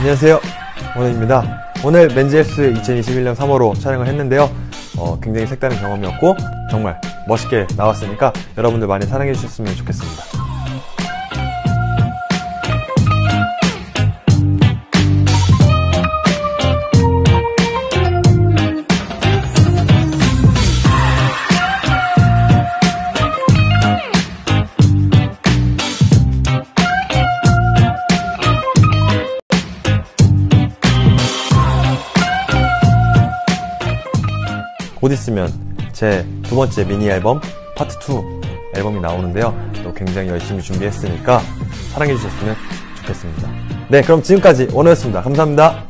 안녕하세요, 원우입니다. 오늘 맨즈헬스 2021년 3월호 촬영을 했는데요. 굉장히 색다른 경험이었고 정말 멋있게 나왔으니까 여러분들 많이 사랑해 주셨으면 좋겠습니다. 곧 있으면 제 두 번째 미니 앨범 파트 2 앨범이 나오는데요. 또 굉장히 열심히 준비했으니까 사랑해 주셨으면 좋겠습니다. 네, 그럼 지금까지 원우였습니다. 감사합니다.